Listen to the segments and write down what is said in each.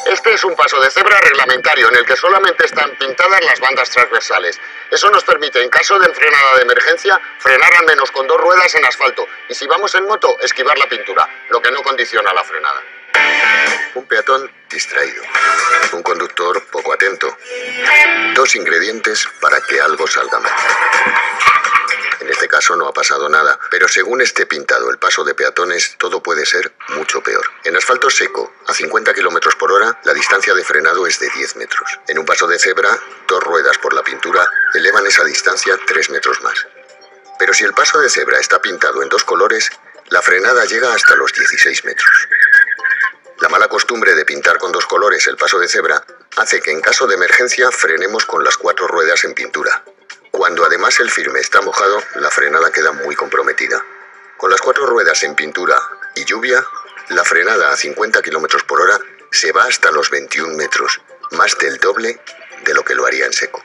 Este es un paso de cebra reglamentario en el que solamente están pintadas las bandas transversales. Eso nos permite, en caso de frenada de emergencia, frenar al menos con 2 ruedas en asfalto y si vamos en moto, esquivar la pintura, lo que no condiciona la frenada. Un peatón distraído, un conductor poco atento, 2 ingredientes para que algo salga mal. En este caso no ha pasado nada, pero según esté pintado el paso de peatones, todo puede ser mucho peor. En asfalto seco, a 50 km por hora, la distancia de frenado es de 10 metros. En un paso de cebra, 2 ruedas por la pintura elevan esa distancia 3 metros más. Pero si el paso de cebra está pintado en 2 colores, la frenada llega hasta los 16 metros. La mala costumbre de pintar con 2 colores el paso de cebra hace que en caso de emergencia frenemos con las 4 ruedas en pintura. Cuando además el firme está mojado, la frenada queda muy comprometida. Con las 4 ruedas en pintura y lluvia, la frenada a 50 km por hora se va hasta los 21 metros, más del doble de lo que lo haría en seco.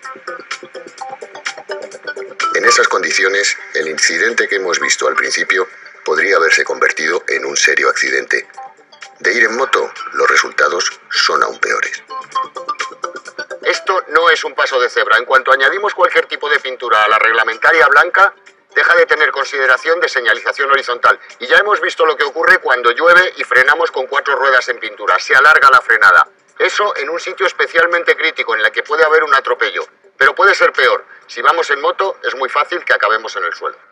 En esas condiciones, el incidente que hemos visto al principio podría haberse convertido en un serio accidente. De ir en moto, los resultados son aún peores. Esto no es un paso de cebra. En cuanto añadimos cualquier tipo de pintura a la reglamentaria blanca, deja de tener consideración de señalización horizontal. Y ya hemos visto lo que ocurre cuando llueve y frenamos con 4 ruedas en pintura. Se alarga la frenada. Eso en un sitio especialmente crítico en el que puede haber un atropello. Pero puede ser peor. Si vamos en moto, es muy fácil que acabemos en el suelo.